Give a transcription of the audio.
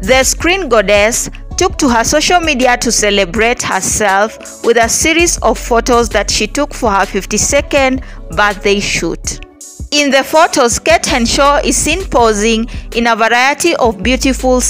The screen goddess took to her social media to celebrate herself with a series of photos that she took for her 52nd birthday shoot. In the photos, Kate Henshaw is seen posing in a variety of beautiful